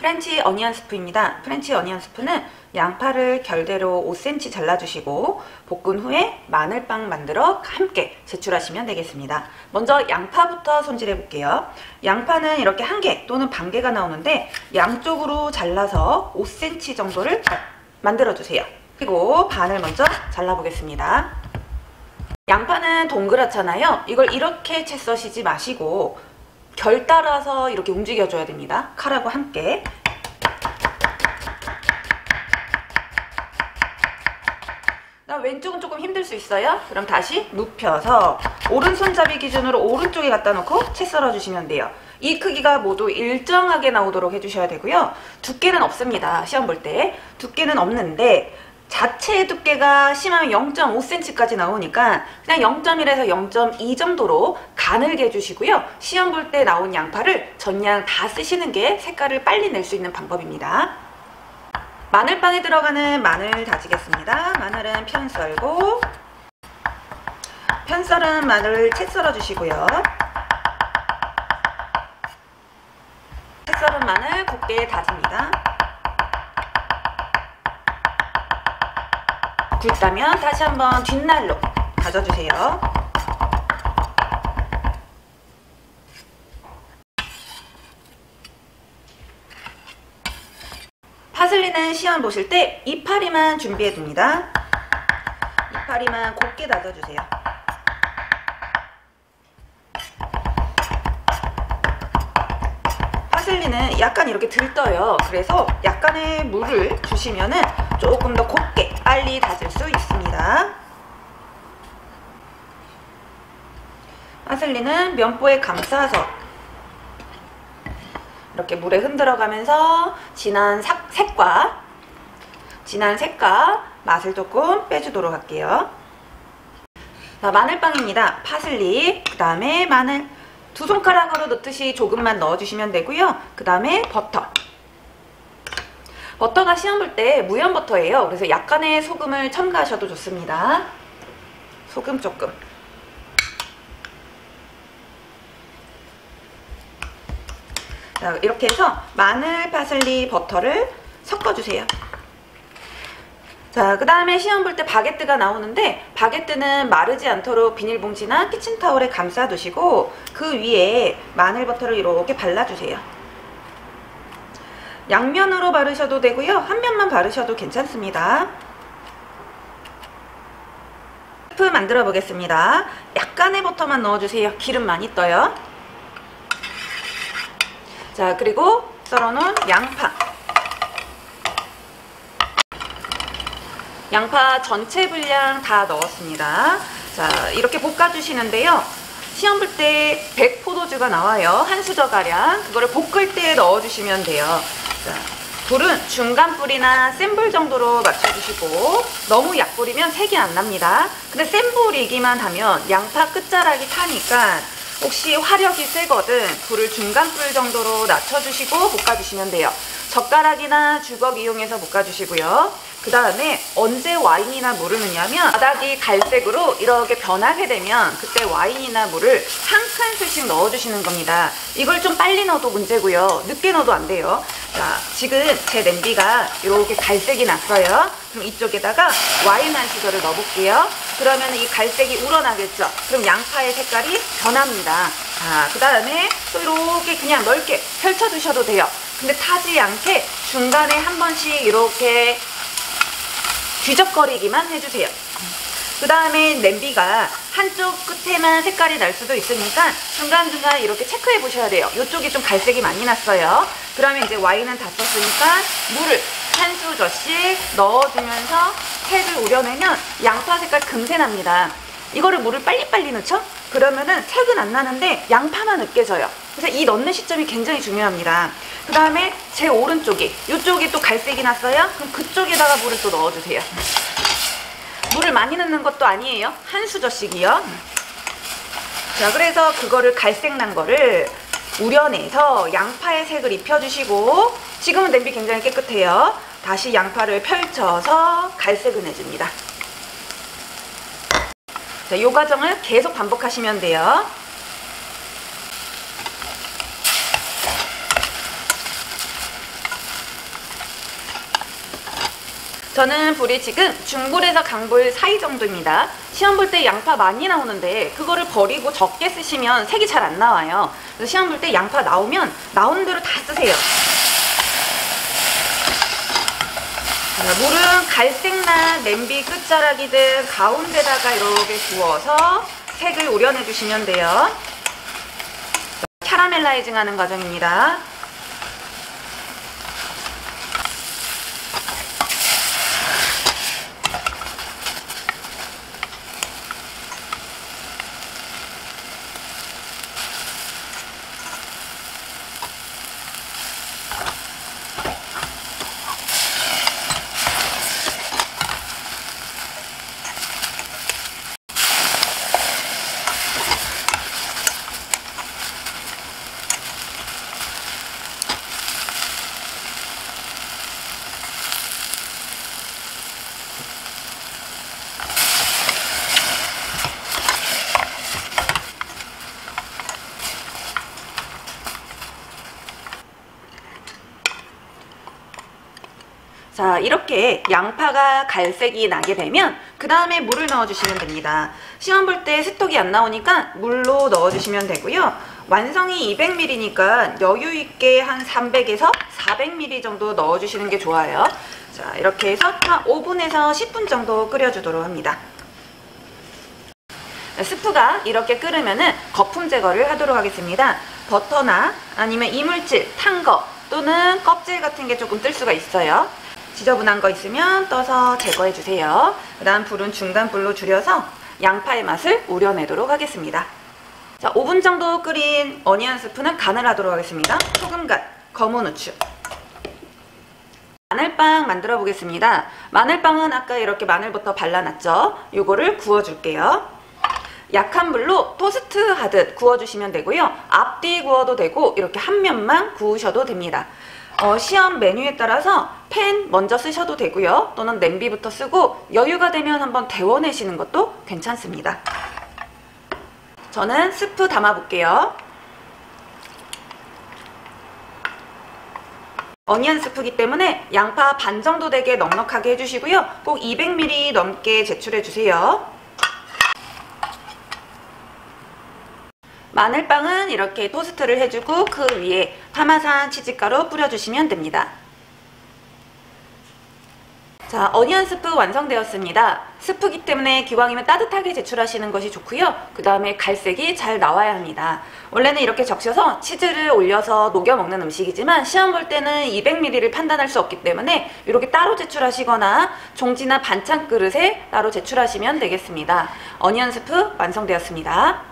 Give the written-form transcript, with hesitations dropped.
프렌치 어니언 스프입니다. 프렌치 어니언 스프는 양파를 결대로 5cm 잘라주시고 볶은 후에 마늘빵 만들어 함께 제출하시면 되겠습니다. 먼저 양파부터 손질해 볼게요. 양파는 이렇게 한 개 또는 반 개가 나오는데 양쪽으로 잘라서 5cm 정도를 만들어 주세요. 그리고 반을 먼저 잘라 보겠습니다. 양파는 동그랗잖아요. 이걸 이렇게 채 써시지 마시고 결 따라서 이렇게 움직여줘야 됩니다. 칼하고 함께. 왼쪽은 조금 힘들 수 있어요. 그럼 다시 눕혀서 오른손잡이 기준으로 오른쪽에 갖다 놓고 채 썰어 주시면 돼요. 이 크기가 모두 일정하게 나오도록 해주셔야 되고요. 두께는 없습니다. 시험 볼 때 두께는 없는데 자체의 두께가 심하면 0.5cm까지 나오니까 그냥 0.1에서 0.2 정도로 가늘게 해주시고요. 시험 볼 때 나온 양파를 전량 다 쓰시는 게 색깔을 빨리 낼 수 있는 방법입니다. 마늘빵에 들어가는 마늘 다지겠습니다. 마늘은 편 썰고, 편 썰은 마늘 채 썰어 주시고요. 채 썰은 마늘 곱게 다집니다. 굵다면 다시 한번 뒷날로 다져주세요. 파슬리는 시험 보실 때 이파리만 준비해 둡니다. 이파리만 곱게 다져주세요. 파슬리는 약간 이렇게 들떠요. 그래서 약간의 물을 주시면은 조금 더 곱게 빨리 다질 수 있습니다. 파슬리는 면보에 감싸서 이렇게 물에 흔들어가면서 진한 색과 맛을 조금 빼주도록 할게요. 자, 마늘빵입니다. 파슬리, 그 다음에 마늘 두 손가락으로 넣듯이 조금만 넣어주시면 되고요. 그 다음에 버터가 시험 볼 때 무염 버터예요. 그래서 약간의 소금을 첨가하셔도 좋습니다. 소금 조금. 자, 이렇게 해서 마늘, 파슬리, 버터를 섞어주세요. 자, 그 다음에 시험 볼 때 바게트가 나오는데 바게트는 마르지 않도록 비닐봉지나 키친타올에 감싸두시고 그 위에 마늘 버터를 이렇게 발라주세요. 양면으로 바르셔도 되고요. 한 면만 바르셔도 괜찮습니다. 스프 만들어 보겠습니다. 약간의 버터만 넣어주세요. 기름 많이 떠요. 자, 그리고 썰어놓은 양파 전체 분량 다 넣었습니다. 자, 이렇게 볶아주시는데요. 시험 볼 때 100포도주가 나와요. 한 수저가량. 그거를 볶을 때 넣어주시면 돼요. 자, 불은 중간 불이나 센 불 정도로 맞춰주시고 너무 약불이면 색이 안 납니다. 근데 센 불이기만 하면 양파 끝자락이 타니까 혹시 화력이 세거든 불을 중간불 정도로 낮춰주시고 볶아주시면 돼요. 젓가락이나 주걱 이용해서 볶아주시고요. 그 다음에 언제 와인이나 물을 넣냐면 바닥이 갈색으로 이렇게 변하게 되면 그때 와인이나 물을 한 큰술씩 넣어주시는 겁니다. 이걸 좀 빨리 넣어도 문제고요. 늦게 넣어도 안 돼요. 자, 지금 제 냄비가 이렇게 갈색이 났어요. 그럼 이쪽에다가 와인 한 수저를 넣어볼게요. 그러면 이 갈색이 우러나겠죠. 그럼 양파의 색깔이 변합니다. 자, 그 다음에 또 이렇게 그냥 넓게 펼쳐주셔도 돼요. 근데 타지 않게 중간에 한 번씩 이렇게 뒤적거리기만 해주세요. 그 다음에 냄비가 한쪽 끝에만 색깔이 날 수도 있으니까 중간중간 이렇게 체크해 보셔야 돼요. 이쪽이 좀 갈색이 많이 났어요. 그러면 이제 와인은 다 썼으니까 물을 한 수저씩 넣어주면서 색을 우려내면 양파 색깔 금세 납니다. 이거를 물을 빨리빨리 넣죠? 그러면은 색은 안 나는데 양파만 으깨져요. 그래서 이 넣는 시점이 굉장히 중요합니다. 그 다음에 제 오른쪽이 이쪽이 또 갈색이 났어요? 그럼 그쪽에다가 물을 또 넣어주세요. 물을 많이 넣는 것도 아니에요. 한 수저씩이요. 자, 그래서 그거를 갈색 난 거를 우려내서 양파의 색을 입혀주시고 지금은 냄비 굉장히 깨끗해요. 다시 양파를 펼쳐서 갈색을 내줍니다. 자, 이 과정을 계속 반복하시면 돼요. 저는 불이 지금 중불에서 강불 사이 정도입니다. 시험 볼 때 양파 많이 나오는데 그거를 버리고 적게 쓰시면 색이 잘 안 나와요. 그래서 시험 볼 때 양파 나오면 나오는 대로 다 쓰세요. 물은 갈색나 냄비 끝자락이든 가운데다가 이렇게 부어서 색을 우려내 주시면 돼요. 캐러멜라이징 하는 과정입니다. 자, 이렇게 양파가 갈색이 나게 되면 그 다음에 물을 넣어주시면 됩니다. 시험 볼 때 스톡이 안 나오니까 물로 넣어주시면 되고요. 완성이 200ml니까 여유있게 한 300에서 400ml 정도 넣어주시는 게 좋아요. 자, 이렇게 해서 한 5분에서 10분 정도 끓여주도록 합니다. 스프가 이렇게 끓으면은 거품 제거를 하도록 하겠습니다. 버터나 아니면 이물질, 탄 거 또는 껍질 같은 게 조금 뜰 수가 있어요. 지저분한 거 있으면 떠서 제거해 주세요. 그 다음 불은 중간 불로 줄여서 양파의 맛을 우려내도록 하겠습니다. 자, 5분 정도 끓인 어니언 스프는 간을 하도록 하겠습니다. 소금 간, 검은 후추. 마늘빵 만들어 보겠습니다. 마늘빵은 아까 이렇게 마늘부터 발라놨죠? 요거를 구워줄게요. 약한 불로 토스트 하듯 구워주시면 되고요. 앞뒤 구워도 되고 이렇게 한 면만 구우셔도 됩니다. 시험 메뉴에 따라서 팬 먼저 쓰셔도 되고요. 또는 냄비부터 쓰고 여유가 되면 한번 데워내시는 것도 괜찮습니다. 저는 스프 담아 볼게요. 어니언 스프이기 때문에 양파 반 정도 되게 넉넉하게 해주시고요. 꼭 200ml 넘게 제출해 주세요. 마늘빵은 이렇게 토스트를 해주고 그 위에 파마산 치즈가루 뿌려주시면 됩니다. 자, 어니언 스프 완성되었습니다. 스프기 때문에 기왕이면 따뜻하게 제출하시는 것이 좋고요. 그 다음에 갈색이 잘 나와야 합니다. 원래는 이렇게 적셔서 치즈를 올려서 녹여 먹는 음식이지만 시험 볼 때는 200ml를 판단할 수 없기 때문에 이렇게 따로 제출하시거나 종지나 반찬 그릇에 따로 제출하시면 되겠습니다. 어니언 스프 완성되었습니다.